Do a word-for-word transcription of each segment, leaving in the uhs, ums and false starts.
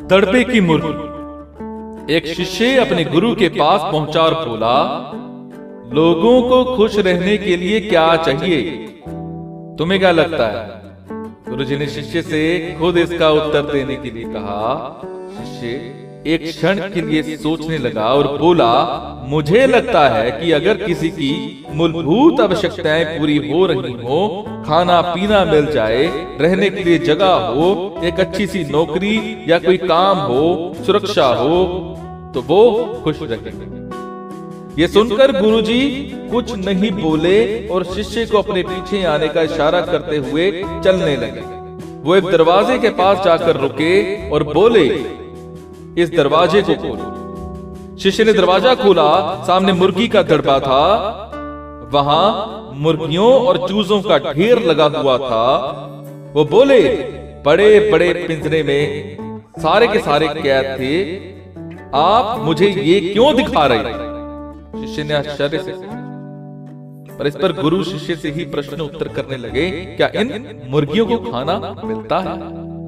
दड़बे की मुर्गी। एक शिष्य अपने गुरु के पास पहुंचा और बोला, लोगों को खुश रहने के लिए क्या चाहिए? तुम्हें क्या लगता है? गुरुजी ने शिष्य से खुद इसका उत्तर देने के लिए कहा। शिष्य एक क्षण के लिए सोचने लगा और बोला, मुझे लगता है कि अगर किसी की मूलभूत आवश्यकताएं पूरी हो रही हो, खाना पीना मिल जाए, रहने के लिए जगह हो, एक अच्छी सी नौकरी या कोई काम हो, सुरक्षा हो, तो वो खुश रहेंगे। ये सुनकर गुरुजी कुछ नहीं बोले और शिष्य को अपने पीछे आने का इशारा करते हुए चलने लगे। वो एक दरवाजे के पास जाकर रुके और बोले, इस दरवाजे को खोलो। शिष्य ने दरवाजा खोला। सामने मुर्गी का दड़बा था। वहां मुर्गियों और चूजों का ढेर लगा हुआ था। वो बोले, बड़े बड़े पिंजरे में सारे के सारे कैद थे, आप मुझे ये क्यों दिखा रहे? शिष्य ने आश्चर्य से, पर इस पर गुरु शिष्य से ही प्रश्न उत्तर करने लगे, क्या इन मुर्गियों को खाना मिलता है?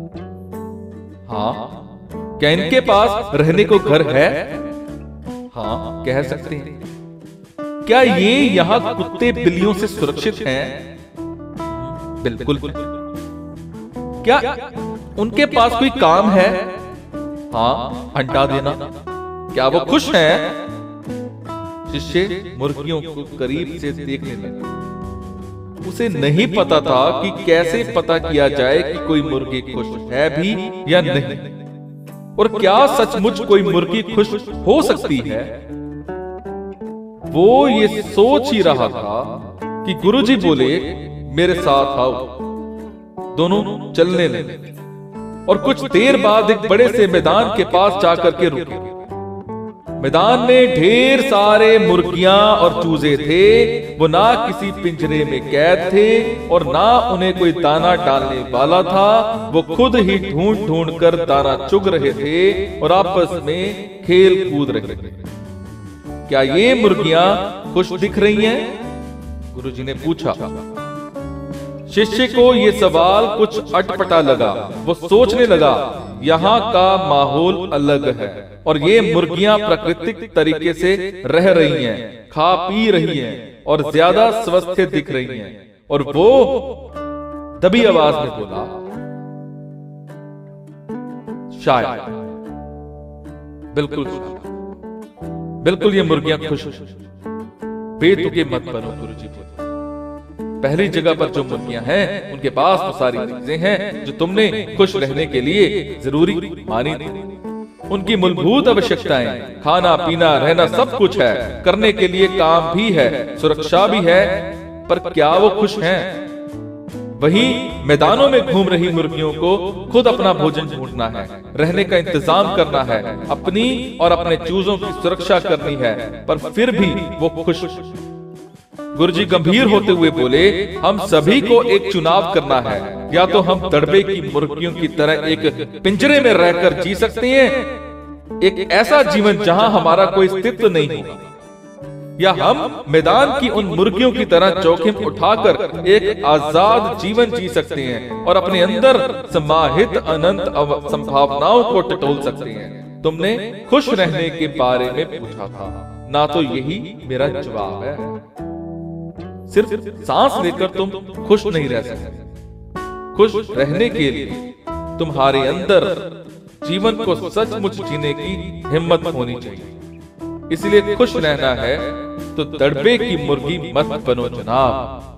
हाँ। क्या इनके पास रहने को घर है? हाँ, कह सकते हैं। क्या ये यहाँ कुत्ते बिल्लियों से सुरक्षित हैं? बिल्कुल। क्या उनके पास कोई काम है? हाँ, अंडा देना। क्या वो खुश हैं? शिष्य मुर्गियों को करीब से देखने लगा। उसे नहीं पता था कि कैसे पता किया जाए कि कोई मुर्गी खुश है भी या नहीं, और क्या सचमुच कोई मुर्गी खुश हो सकती है। वो ये सोच ही रहा था कि गुरुजी बोले, मेरे साथ आओ। दोनों चलने लगे और कुछ देर बाद एक बड़े से मैदान के पास जाकर के रुके। मैदान में ढेर सारे मुर्गियां और चूजे थे। वो ना किसी पिंजरे में कैद थे और ना उन्हें कोई दाना डालने वाला था। वो खुद ही ढूंढ ढूंढ कर दाना चुग रहे थे और आपस में खेल कूद रहे थे। क्या ये मुर्गियां खुश दिख रही हैं? गुरुजी ने पूछा। शिष्य को ये सवाल कुछ अटपटा लगा। वो सोचने लगा, यहाँ का माहौल अलग है और ये मुर्गियां प्राकृतिक तरीके से रह रही हैं, खा पी रही हैं और ज्यादा स्वस्थ दिख रही हैं। और वो दबी आवाज में बोला, शायद, बिल्कुल बिल्कुल ये मुर्गियां खुश। बेतुके मत बनो, गुरुजी बोले। पहली जगह पर जो मुर्गियां हैं, उनके पास तो सारी चीजें हैं जो तुमने खुश रहने के लिए जरूरी मानी थी। उनकी मूलभूत आवश्यकताएं, खाना पीना रहना सब कुछ है, करने के लिए काम भी है, सुरक्षा भी है, पर क्या वो खुश हैं? वहीं मैदानों में घूम रही मुर्गियों को खुद अपना भोजन ढूंढना है, रहने का इंतजाम करना है, अपनी और अपने चूजों की सुरक्षा करनी है, पर फिर भी वो खुश। गुरुजी गंभीर होते हुए बोले, हम सभी को एक चुनाव करना है। या तो हम दड़बे की मुर्गियों की तरह एक पिंजरे में रहकर जी सकते हैं, एक ऐसा जीवन जहां हमारा कोई अस्तित्व नहीं होगा, या हम मैदान की उन मुर्गियों की तरह जोखिम उठाकर एक आजाद जीवन जी सकते हैं और अपने अंदर समाहित अनंत संभावनाओं को टटोल सकते हैं। तुमने खुश रहने के बारे में पूछा था ना, तो यही मेरा जवाब है। सिर्फ सांस लेकर तुम खुश नहीं रह सकते। खुश रहने के लिए तुम्हारे अंदर जीवन को सचमुच जीने की हिम्मत होनी चाहिए। इसलिए खुश रहना है तो दड़बे की मुर्गी मत बनो जनाब।